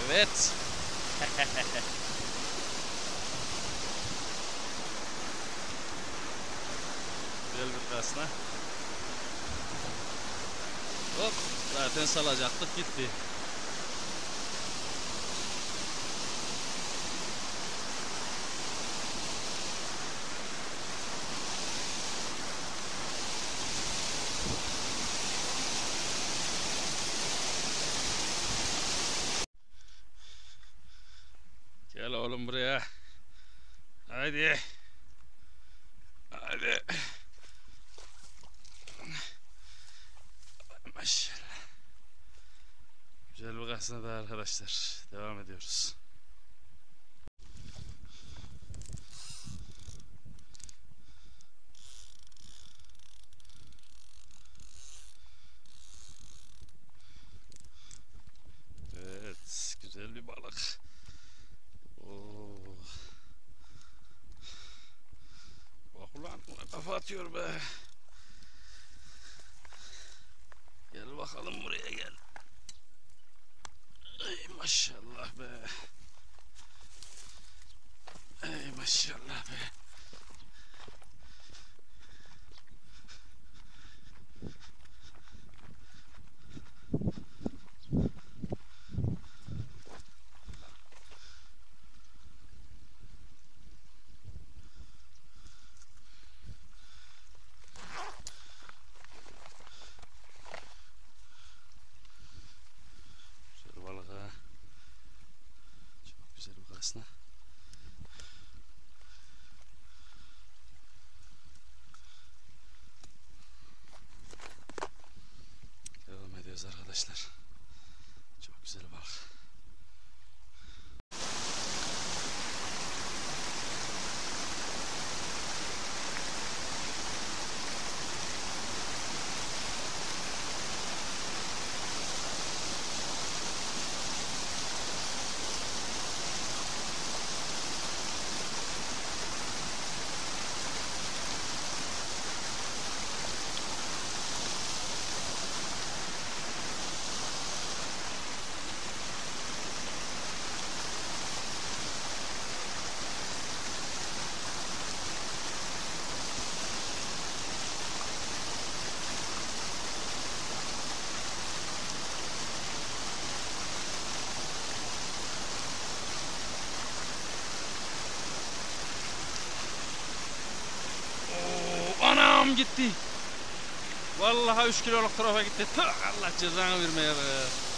Evet. Güzel bir kasna. Hop, zaten salacaktık gitti. Gel oğlum buraya. Haydi. Hadi. Maşallah. Güzel bir kasna da arkadaşlar. Devam ediyoruz. Evet. Güzel bir balık. Oo. Bak ulan kafa atıyor be. Gel bakalım buraya gel. Ey maşallah be. Ey maşallah be. Güzel balık ha. Çok güzel bir kasna. Devam ediyoruz arkadaşlar. Çok güzel balık. Oo, anam gitti. Vallahi 3 kiloluk tarafa gitti. Tüh, Allah cezanı vermeye be.